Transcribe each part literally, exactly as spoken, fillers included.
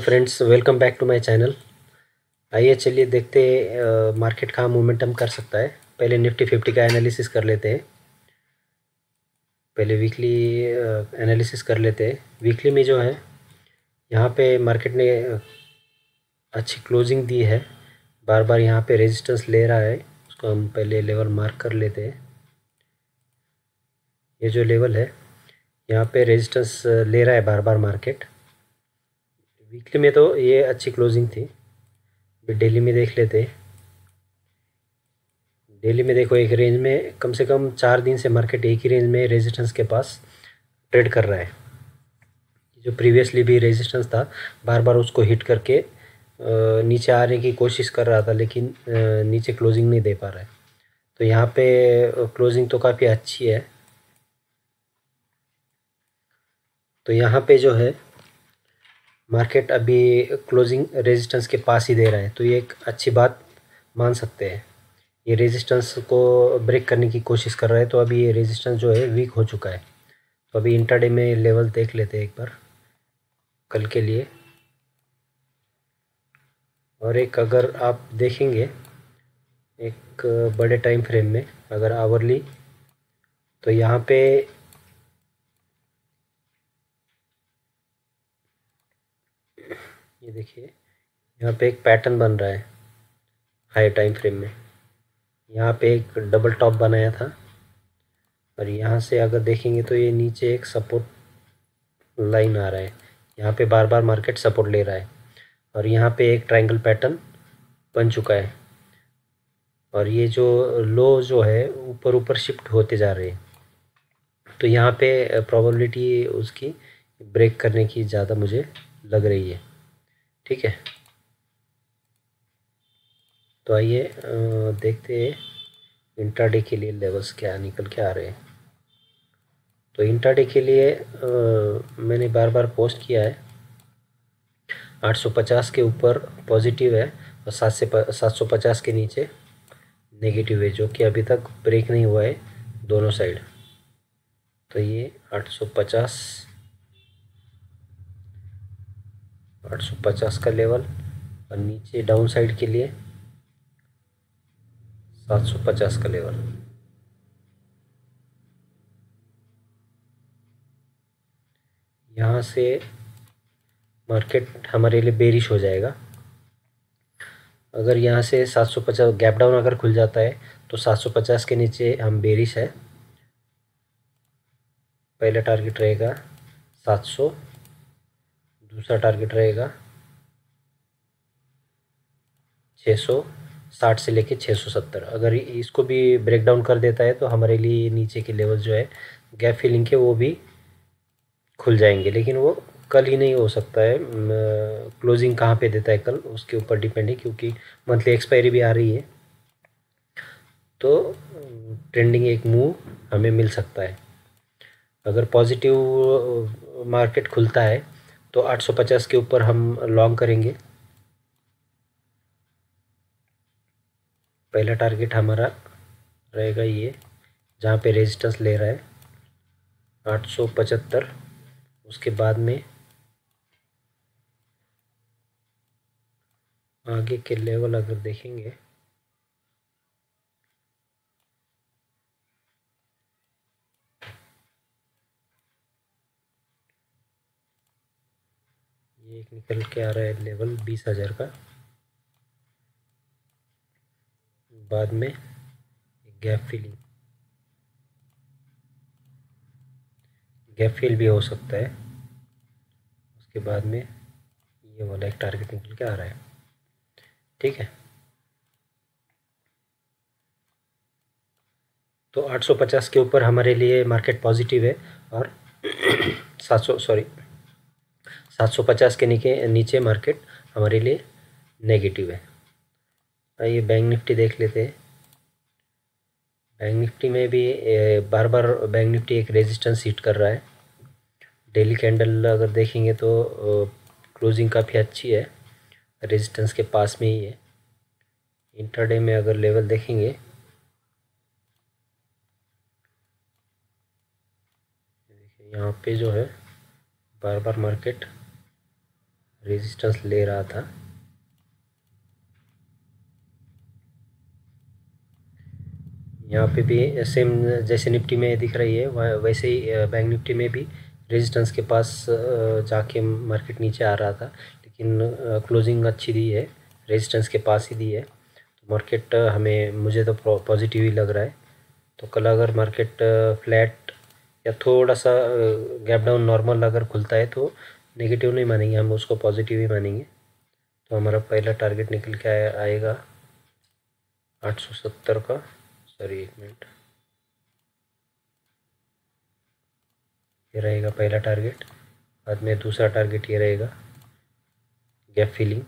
Friends, welcome back to my channel. आइए चलिए देखते हैं मार्केट कहाँ मोमेंटम कर सकता है। पहले निफ्टी फिफ्टी का एनालिसिस कर लेते हैं। पहले वीकली एनालिसिस कर लेते हैं। वीकली में जो है यहाँ पे मार्केट ने अच्छी क्लोजिंग दी है। बार बार यहाँ पे रेजिस्टेंस ले रहा है, उसको हम पहले लेवल मार्क कर लेते हैं। ये जो लेवल है यहाँ पे रेजिस्टेंस ले रहा है बार बार मार्केट। वीकली में तो ये अच्छी क्लोजिंग थी। अभी डेली में देख लेते हैं। डेली में देखो, एक रेंज में कम से कम चार दिन से मार्केट एक ही रेंज में रेजिस्टेंस के पास ट्रेड कर रहा है। जो प्रीवियसली भी रेजिस्टेंस था, बार बार उसको हिट करके अ, नीचे आने की कोशिश कर रहा था, लेकिन अ, नीचे क्लोजिंग नहीं दे पा रहा है। तो यहाँ पे क्लोजिंग तो काफ़ी अच्छी है। तो यहाँ पे जो है मार्केट अभी क्लोजिंग रेजिस्टेंस के पास ही दे रहा है, तो ये एक अच्छी बात मान सकते हैं। ये रेजिस्टेंस को ब्रेक करने की कोशिश कर रहा है, तो अभी ये रेजिस्टेंस जो है वीक हो चुका है। तो अभी इंट्राडे में लेवल देख लेते हैं एक बार कल के लिए। और एक अगर आप देखेंगे एक बड़े टाइम फ्रेम में, अगर आवरली, तो यहाँ पे ये देखिए, यहाँ पे एक पैटर्न बन रहा है हाई टाइम फ्रेम में। यहाँ पे एक डबल टॉप बनाया था, और यहाँ से अगर देखेंगे तो ये नीचे एक सपोर्ट लाइन आ रहा है। यहाँ पे बार बार मार्केट सपोर्ट ले रहा है, और यहाँ पे एक ट्रायंगल पैटर्न बन चुका है। और ये जो लो जो है ऊपर ऊपर शिफ्ट होते जा रहे हैं, तो यहाँ पे प्रोबेबिलिटी उसकी ब्रेक करने की ज़्यादा मुझे लग रही है। ठीक है, तो आइए देखते हैं इंट्राडे के लिए लेवल्स क्या निकल के आ रहे हैं। तो इंट्राडे के लिए आ, मैंने बार बार पोस्ट किया है, आठ सौ पचास के ऊपर पॉजिटिव है और सात से सात सौ पचास के नीचे नेगेटिव है, जो कि अभी तक ब्रेक नहीं हुआ है दोनों साइड। तो ये आठ सौ पचास आठ सौ पचास का लेवल, और नीचे डाउन साइड के लिए सात सौ पचास का लेवल। यहाँ से मार्केट हमारे लिए बेरिश हो जाएगा। अगर यहाँ से सात सौ पचास गैप डाउन अगर खुल जाता है, तो सात सौ पचास के नीचे हम बेरिश है। पहला टारगेट रहेगा सात सौ, दूसरा टारगेट रहेगा छः सौ साठ से लेके छः सौ सत्तर। अगर इसको भी ब्रेक डाउन कर देता है, तो हमारे लिए नीचे के लेवल जो है गैप फिलिंग के, वो भी खुल जाएंगे। लेकिन वो कल ही नहीं हो सकता है। क्लोजिंग कहाँ पे देता है कल, उसके ऊपर डिपेंड है, क्योंकि मंथली एक्सपायरी भी आ रही है। तो ट्रेंडिंग एक मूव हमें मिल सकता है। अगर पॉजिटिव मार्केट खुलता है, तो आठ सौ पचास के ऊपर हम लॉन्ग करेंगे। पहला टारगेट हमारा रहेगा ये, जहाँ पे रेजिस्टेंस ले रहा है आठ सौ पचहत्तर। उसके बाद में आगे के लेवल अगर देखेंगे, ये एक निकल के आ रहा है लेवल बीस हज़ार का। बाद में गैप फिलिंग, गैप फिल भी हो सकता है। उसके बाद में ये वाला एक टारगेट निकल के आ रहा है। ठीक है, तो आठ सौ पचास के ऊपर हमारे लिए मार्केट पॉजिटिव है, और सात सौ सॉरी सात सौ पचास के नीचे नीचे मार्केट हमारे लिए नेगेटिव है। आइए बैंक निफ्टी देख लेते हैं। बैंक निफ्टी में भी बार बार बैंक निफ्टी एक रेजिस्टेंस हिट कर रहा है। डेली कैंडल अगर देखेंगे तो क्लोजिंग काफ़ी अच्छी है, रेजिस्टेंस के पास में ही है। इंट्राडे में अगर लेवल देखेंगे, देखिए यहाँ पे जो है बार बार मार्केट रेजिस्टेंस ले रहा था। यहाँ पे भी सेम जैसे निफ्टी में दिख रही है वैसे ही बैंक निफ्टी में भी रेजिस्टेंस के पास जाके मार्केट नीचे आ रहा था, लेकिन क्लोजिंग अच्छी दी है, रेजिस्टेंस के पास ही दी है। तो मार्केट हमें मुझे तो पॉजिटिव ही लग रहा है। तो कल अगर मार्केट फ्लैट या थोड़ा सा गैप डाउन नॉर्मल अगर खुलता है तो नेगेटिव नहीं मानेंगे, हम उसको पॉजिटिव ही मानेंगे। तो हमारा पहला टारगेट निकल के आए, आएगा आठ सौ सत्तर का, सॉरी एक मिनट, ये रहेगा पहला टारगेट। बाद में दूसरा टारगेट ये रहेगा गैप फिलिंग।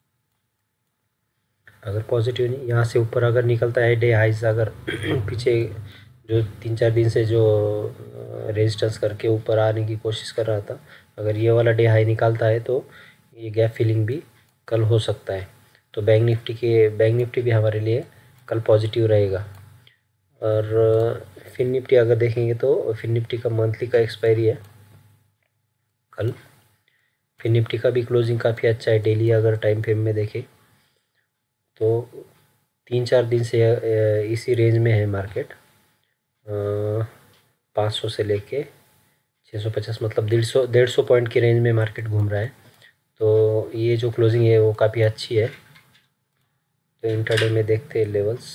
अगर पॉजिटिव नहीं यहाँ से ऊपर अगर निकलता है डे हाइज, अगर पीछे जो तीन चार दिन से जो रेजिस्टेंस करके ऊपर आने की कोशिश कर रहा था, अगर ये वाला डे हाई निकालता है तो ये गैप फिलिंग भी कल हो सकता है। तो बैंक निफ्टी के बैंक निफ्टी भी हमारे लिए कल पॉजिटिव रहेगा। और फिन निफ्टी अगर देखेंगे तो फिन निफ्टी का मंथली का एक्सपायरी है कल। फिन निफ्टी का भी क्लोजिंग काफ़ी अच्छा है। डेली अगर टाइम फ्रेम में देखें तो तीन चार दिन से इसी रेंज में है मार्केट, पाँच सौ से लेके छः सौ पचास, मतलब डेढ़ सौ डेढ़ सौ पॉइंट की रेंज में मार्केट घूम रहा है। तो ये जो क्लोजिंग है वो काफ़ी अच्छी है। तो इंट्राडे में देखते हैं लेवल्स।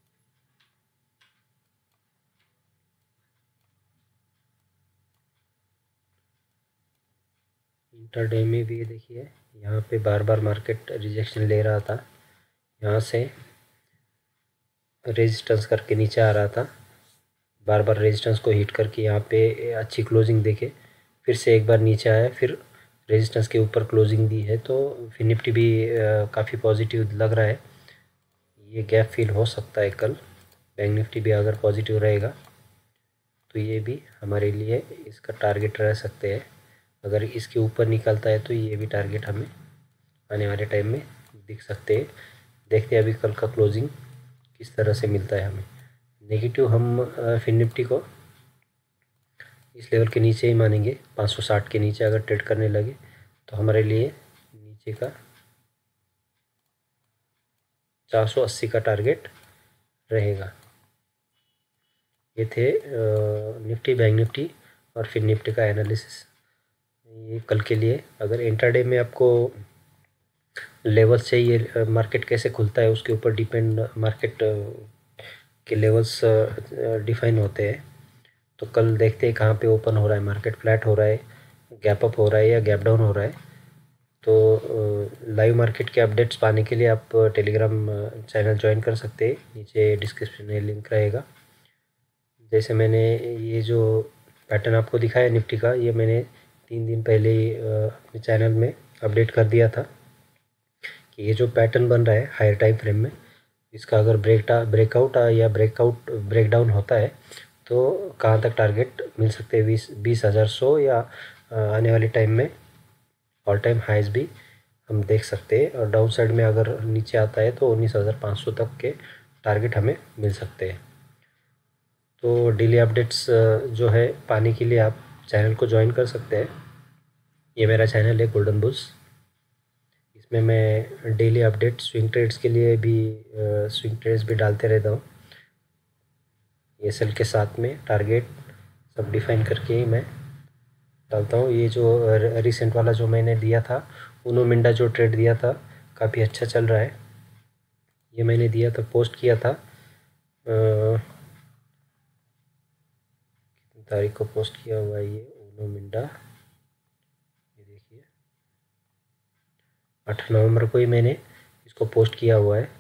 इंट्राडे में भी देखिए यहाँ पे बार बार मार्केट रिजेक्शन ले रहा था, यहाँ से रेजिस्टेंस करके नीचे आ रहा था, बार बार रेजिस्टेंस को हिट करके यहाँ पे अच्छी क्लोजिंग देके फिर से एक बार नीचे आया, फिर रेजिस्टेंस के ऊपर क्लोजिंग दी है। तो फिर निफ्टी भी काफ़ी पॉजिटिव लग रहा है, ये गैप फिल हो सकता है कल। बैंक निफ्टी भी अगर पॉजिटिव रहेगा तो ये भी हमारे लिए इसका टारगेट रह सकते हैं। अगर इसके ऊपर निकलता है तो ये भी टारगेट हमें आने वाले टाइम में दिख सकते हैं। देखते हैं अभी कल का क्लोजिंग किस तरह से मिलता है हमें। नेगेटिव हम फिन निफ्टी को इस लेवल के नीचे ही मानेंगे, पाँच सौ साठ के नीचे अगर ट्रेड करने लगे तो हमारे लिए नीचे का चार सौ अस्सी का टारगेट रहेगा। ये थे निफ्टी, बैंक निफ्टी और फिन निफ्टी का एनालिसिस ये कल के लिए। अगर इंट्राडे में आपको लेवल्स चाहिए, मार्केट कैसे खुलता है उसके ऊपर डिपेंड मार्केट के लेवल्स डिफाइन होते हैं। तो कल देखते हैं कहाँ पे ओपन हो रहा है मार्केट, फ्लैट हो रहा है, गैप अप हो रहा है या गैप डाउन हो रहा है। तो लाइव मार्केट के अपडेट्स पाने के लिए आप टेलीग्राम चैनल ज्वाइन कर सकते हैं, नीचे डिस्क्रिप्शन में लिंक रहेगा। जैसे मैंने ये जो पैटर्न आपको दिखाया निफ्टी का, ये मैंने तीन दिन पहले ही अपने चैनल में अपडेट कर दिया था कि ये जो पैटर्न बन रहा है हायर टाइम फ्रेम में, इसका अगर ब्रेकटा ब्रेकआउट या ब्रेकआउट ब्रेकडाउन होता है तो कहाँ तक टारगेट मिल सकते हैं, बीस बीस हज़ार सौ या आने वाले टाइम में ऑल टाइम हाइज भी हम देख सकते हैं। और डाउन साइड में अगर नीचे आता है तो उन्नीस हज़ार पाँच सौ तक के टारगेट हमें मिल सकते हैं। तो डेली अपडेट्स जो है पाने के लिए आप चैनल को ज्वाइन कर सकते हैं। ये मेरा चैनल है गोल्डन बुल्स, इसमें मैं डेली अपडेट स्विंग ट्रेड्स के लिए भी स्विंग ट्रेड्स भी डालते रहता हूँ। ये सेल के साथ में टारगेट सब डिफाइन करके ही मैं डालता हूँ। ये जो रिसेंट वाला जो मैंने दिया था, उनो मिंडा जो ट्रेड दिया था काफ़ी अच्छा चल रहा है। ये मैंने दिया था, पोस्ट किया था, कितनी तारीख को पोस्ट किया हुआ है ये उनो मिंडा, ये देखिए आठ नवंबर को ही मैंने इसको पोस्ट किया हुआ है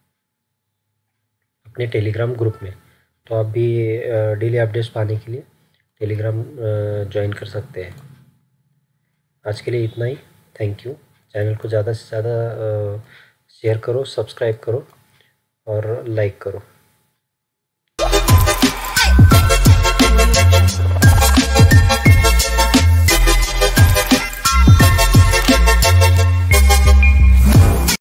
अपने टेलीग्राम ग्रुप में। तो आप भी डेली अपडेट्स पाने के लिए टेलीग्राम ज्वाइन कर सकते हैं। आज के लिए इतना ही, थैंक यू। चैनल को ज़्यादा से ज़्यादा शेयर करो, सब्सक्राइब करो और लाइक करो।